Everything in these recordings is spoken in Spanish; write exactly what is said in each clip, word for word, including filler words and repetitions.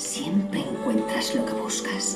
Siempre encuentras lo que buscas.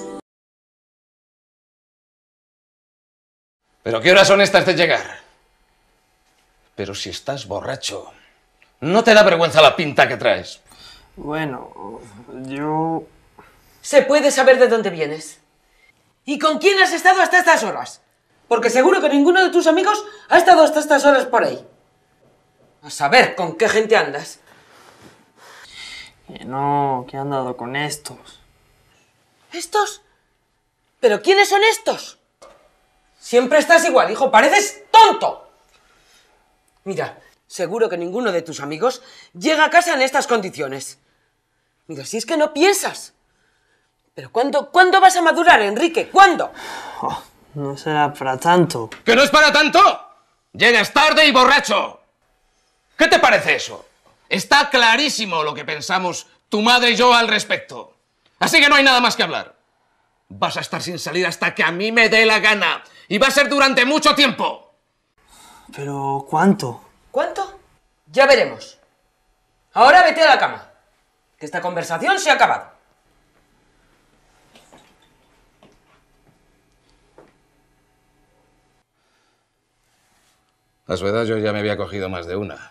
¿Pero qué horas son estas de llegar? Pero si estás borracho, ¿no te da vergüenza la pinta que traes? Bueno, yo... ¿Se puede saber de dónde vienes? ¿Y con quién has estado hasta estas horas? Porque seguro que ninguno de tus amigos ha estado hasta estas horas por ahí. A saber con qué gente andas. Que no, que he andado con estos. ¿Estos? ¿Pero quiénes son estos? Siempre estás igual, hijo, pareces tonto. Mira, seguro que ninguno de tus amigos llega a casa en estas condiciones. Mira, si es que no piensas. ¿Pero cuándo, cuándo vas a madurar, Enrique? ¿Cuándo? Oh, no será para tanto. ¿Que no es para tanto? Llegas tarde y borracho. ¿Qué te parece eso? Está clarísimo lo que pensamos tu madre y yo al respecto. Así que no hay nada más que hablar. Vas a estar sin salir hasta que a mí me dé la gana. Y va a ser durante mucho tiempo. ¿Pero cuánto? ¿Cuánto? Ya veremos. Ahora vete a la cama. Que esta conversación se ha acabado. A su edad yo ya me había cogido más de una.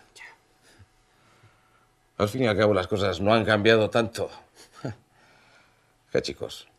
Al fin y al cabo las cosas no han cambiado tanto. ¿Qué chicos?